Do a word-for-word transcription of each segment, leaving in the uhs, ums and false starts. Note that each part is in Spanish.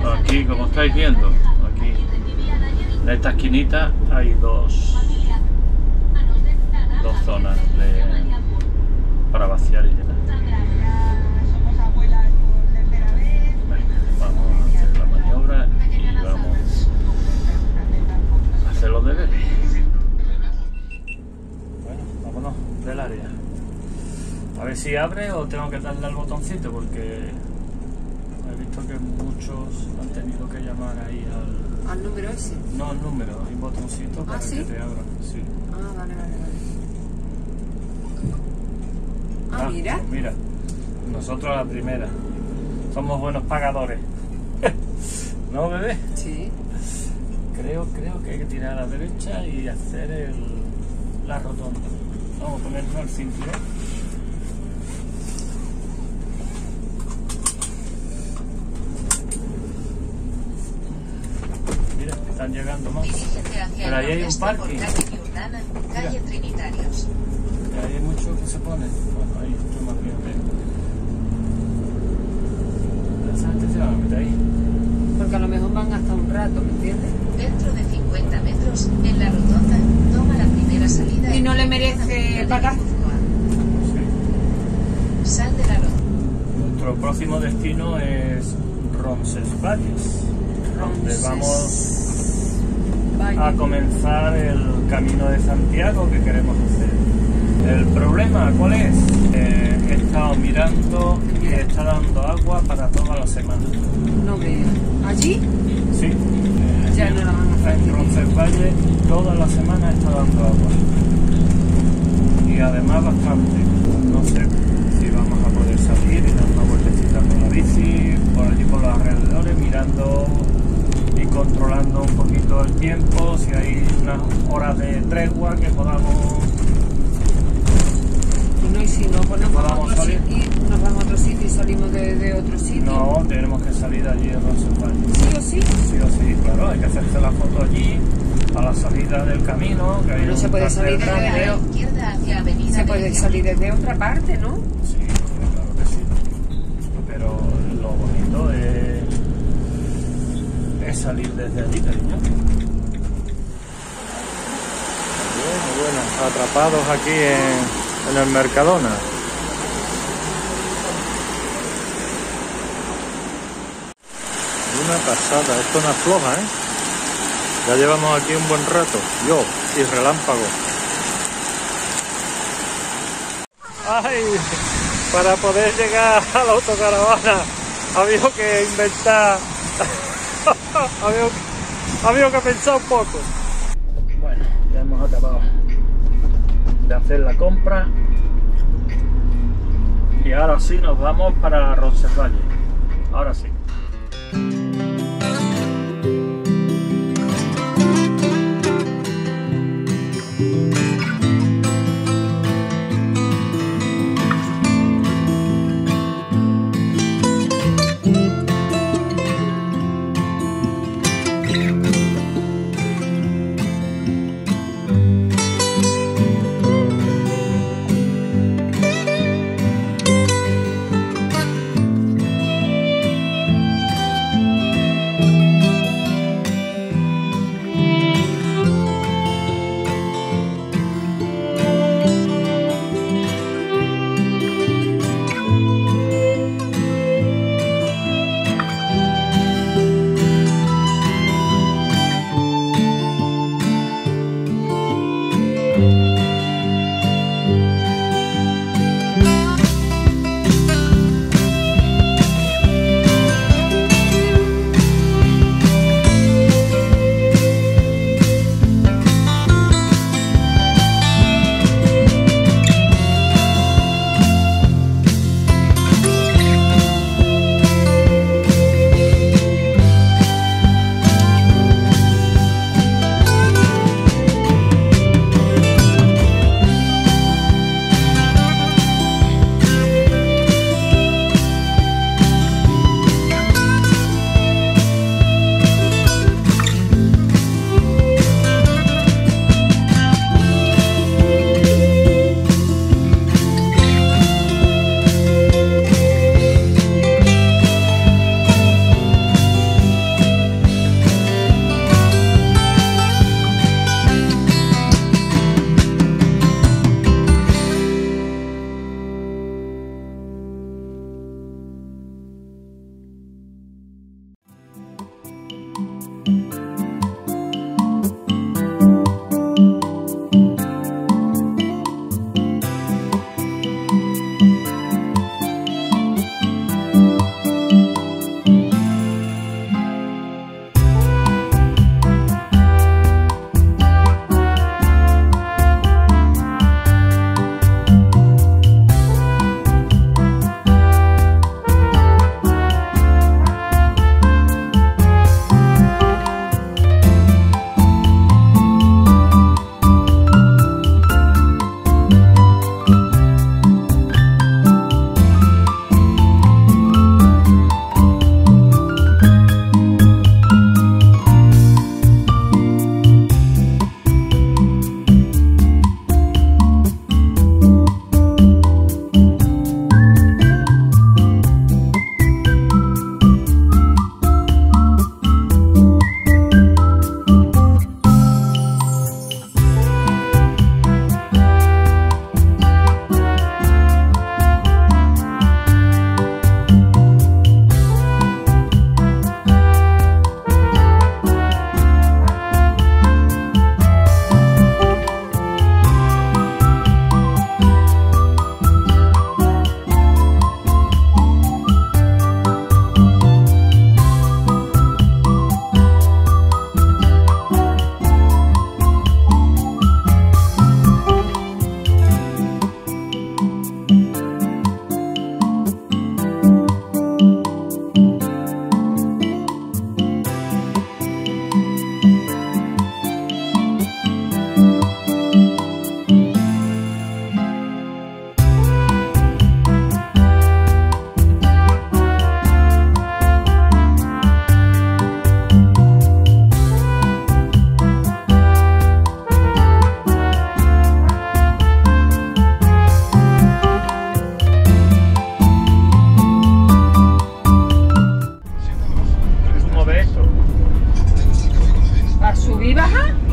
Aquí, como estáis viendo, aquí en esta esquinita hay dos, dos zonas de, para vaciar y llenar. Venga, vamos a hacer la maniobra y vamos a hacer los deberes. Bueno, vámonos del área. A ver si abre o tengo que darle al botoncito, porque he visto que muchos han tenido que llamar ahí al... ¿Al número ese? No, al número, hay un botoncito para ¿Ah, sí? que te abra. Sí. Ah, vale, vale, vale. Ah, Ah, mira. pues mira, nosotros la primera. Somos buenos pagadores. ¿No, bebé? Sí. Creo, creo que hay que tirar a la derecha y hacer el, la rotonda. Vamos a ponernos el cinturón. Mira, están llegando más. Pero ahí hay un parking. Calle Trinitarios. Y ahí hay mucho que se pone. Bueno, ahí estoy más bien. Esa gente se va a meter ahí. Porque a lo mejor van hasta un rato, ¿me entiendes? Dentro de cincuenta metros, en la rotonda, toma la primera salida. Y no le merece pagar. Sí. Sal de la rotonda. Nuestro próximo destino es Roncesvalles, donde vamos a comenzar el camino de Santiago que queremos hacer. El problema, ¿cuál es? Eh, he estado mirando y está dando agua para toda la semana. No veo. ¿Allí? Sí. Eh, Ya no la van a hacer. En Roncesvalles toda la semana está dando agua. Y además bastante. No sé si vamos a poder salir y dar una vueltecita con la bici, por allí por los alrededores, mirando y controlando un poquito el tiempo, si hay unas horas de tregua que podamos... Y no, y si no, pues nos vamos a ¿Podamos otro salir? sitio, nos vamos a otro sitio y salimos de, de otro sitio. No, tenemos que salir allí de Roncesvalles. ¿Sí o sí? Sí o sí, claro, hay que hacerse la foto allí, a la salida del camino, que hay Pero un se puede cartel salir desde grande. ahí. A la izquierda hacia Avenida Se puede Bello. salir desde otra parte, ¿no? Sí, claro que sí. Pero lo bonito es, es salir desde allí, cariño. Bueno, bueno, atrapados aquí en, en el Mercadona. Una pasada, esto no afloja, ¿eh? Ya llevamos aquí un buen rato, yo y Relámpago. ¡Ay! Para poder llegar a la autocaravana había que inventar, había, había que pensar un poco. Bueno, ya hemos acabado de hacer la compra y ahora sí nos vamos para Roncesvalles. Ahora sí.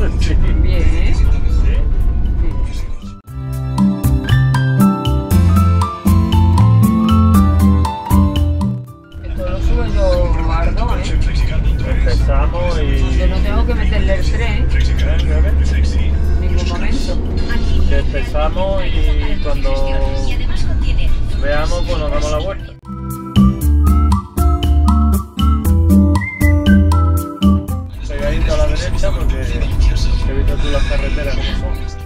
Sí. Bien. Sí. Esto lo subo yo ardo, ¿eh? Empezamos y... Yo no tengo que meterle el tren en ningún momento. Empezamos y cuando veamos, pues nos damos la vuelta. Pegadito a la derecha porque he visto tú las carreteras como son.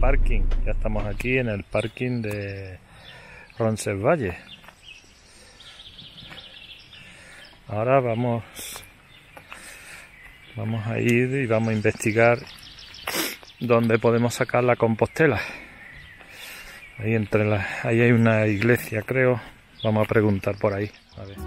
parking. Ya estamos aquí en el parking de Roncesvalles. Ahora vamos, vamos a ir y vamos a investigar dónde podemos sacar la Compostela. Ahí entre las, ahí hay una iglesia, creo. Vamos a preguntar por ahí. A ver.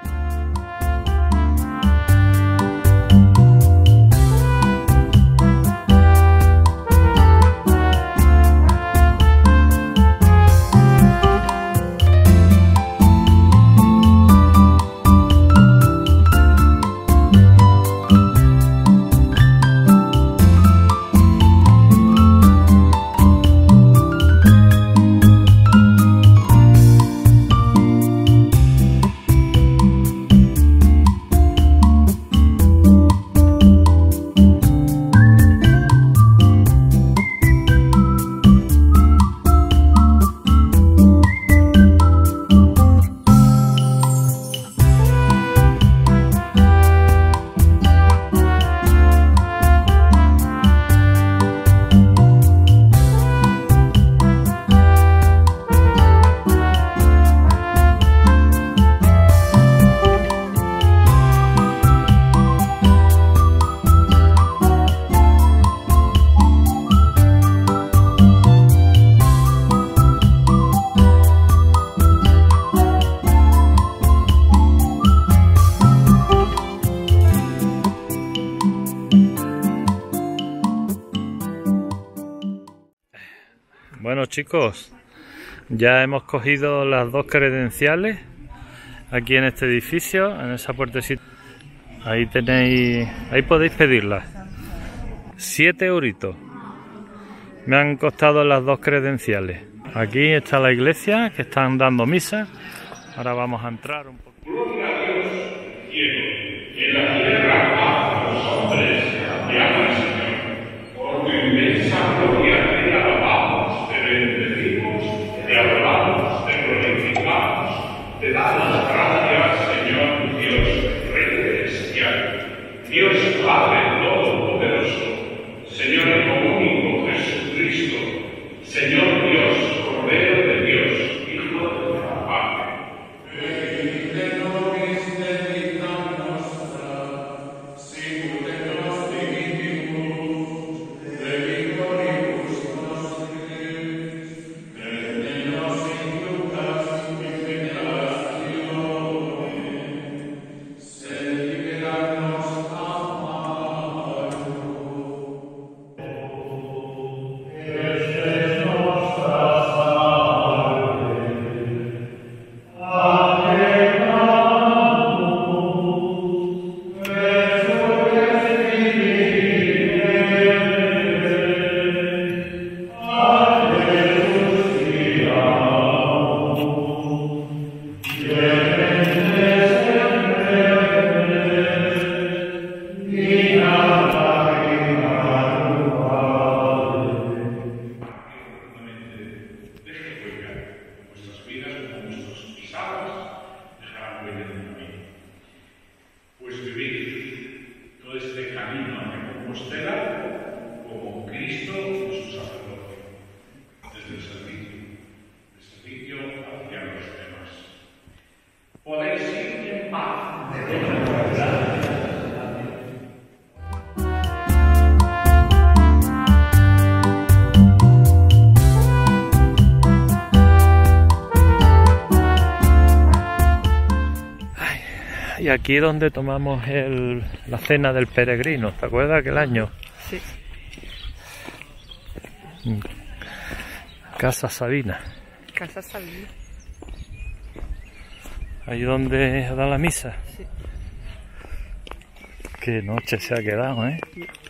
Bueno, chicos, ya hemos cogido las dos credenciales aquí en este edificio, en esa puertecita. Ahí tenéis, ahí podéis pedirlas. Siete euritos me han costado las dos credenciales. Aquí está la iglesia, que están dando misa. Ahora vamos a entrar un poco. Gloria a Dios, cielo, en la tierra paz a los hombres que aman al Señor. Por tu inmensa gloria te alabamos, te bendecimos, te adoramos, te glorificamos. Te damos gracias, Señor Dios, Rey celestial, Dios Padre Todopoderoso, Señor único Jesucristo, Señor Dios, Cordero de Dios, Hijo de la Padre. Y aquí es donde tomamos el, la cena del peregrino, ¿te acuerdas aquel año? Sí. Casa Sabina. Casa Sabina. Ahí donde da la misa. Sí. Qué noche se ha quedado, ¿eh?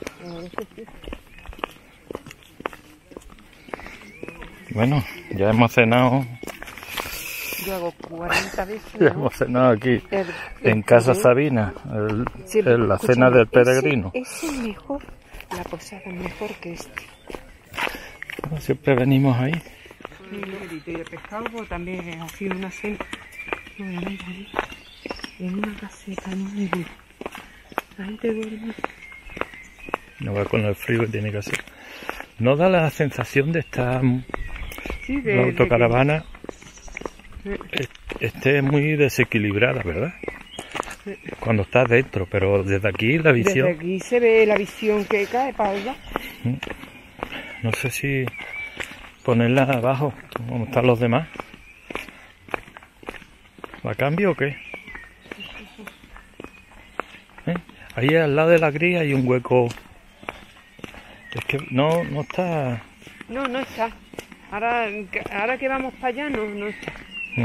Bueno, ya hemos cenado. Yo hago cuarenta veces, Ya ¿no? hemos cenado aquí El- en el Casa puré. Sabina, el, Sí, el- la escúchame, cena del ese- peregrino. ese Es mejor, la posada es mejor que este. Siempre venimos ahí. Un numerito y de pescado, pues también ha sido una cena. Obviamente ahí, en una caseta, no me digo. La gente duerme. No va con el frío que tiene que hacer. no da la sensación de estar Sí, de, la autocaravana de que- est- esté muy desequilibrada, ¿verdad? Sí. Cuando estás dentro, pero desde aquí la visión, Desde aquí se ve la visión que cae para allá. no sé si ponerla abajo, como están los demás. ¿La cambio o qué? ¿Eh? Ahí al lado de la grilla hay un hueco. Es que no, no está. No, no está. Ahora, ahora que vamos para allá, no, no está. Mm.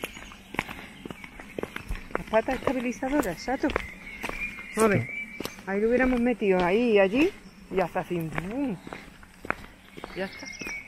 Las patas estabilizadoras, chato. A ver, ahí lo hubiéramos metido ahí y allí y hasta así. ¡Bum! Ya está.